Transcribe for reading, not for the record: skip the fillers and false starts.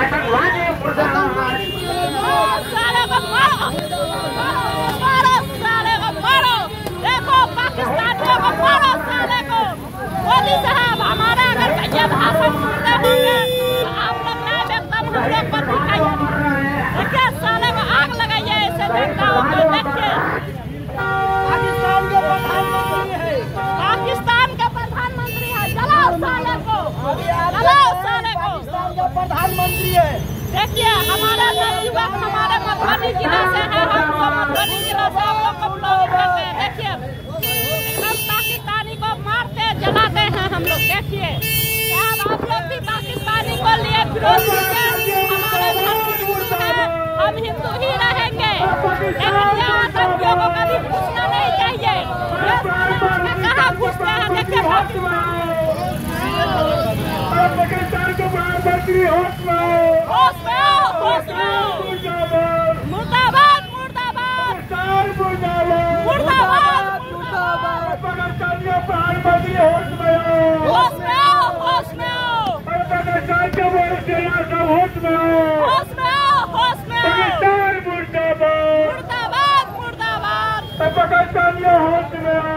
आतंकवादी साले को मारो, मारो साले को मारो। देखो पाकिस्तानियों को मारो साले को। मोदी साहब हमारा अगर ये भाषण सुनते होंगे तो आप लोग लाइव एकदम हम लोग पर दिखाइए। देखिए साले को आग लगाइए ऐसे जनताओं को। देखिए पाकिस्तान के प्रधानमंत्री है, पाकिस्तान के प्रधानमंत्री है, जलाओ साले को, जलाओ साले को। पाकिस्तान के प्रधानमंत्री है। देखिए हमारा युवक हमारे मधुबनी जिला से है, हम लोग मधुबनी जिला से हम लोग को ब्लॉग करते हैं। देखिए एकदम पाकिस्तानी को मारते जलाते हैं हम लोग। देखिए क्या आप लोग भी पाकिस्तानी को लिए विरोध कीजिए। हमारे घर हिंदू है, हम हिंदू ही रहेंगे, लेकिन ये आतंकियों को कभी घुसना नहीं चाहिए। ये कहाँ घुसते हैं? देखिए पाकिस्तान के प्रधानमंत्री होश में होश में आओ, होश में आओ। मुर्दाबाद, मुर्दाबाद, मुर्दाबाद, मुर्दाबाद। पाकिस्तान के प्रधानमंत्री होश में होश में आओ, होश में आओ, पाकिस्तान के वायुसेना सब होश में होश में आओ, होश में आओ। पाकिस्तान मुर्दाबाद मुर्दाबाद, मुर्दाबाद। पाकिस्तानियों होश में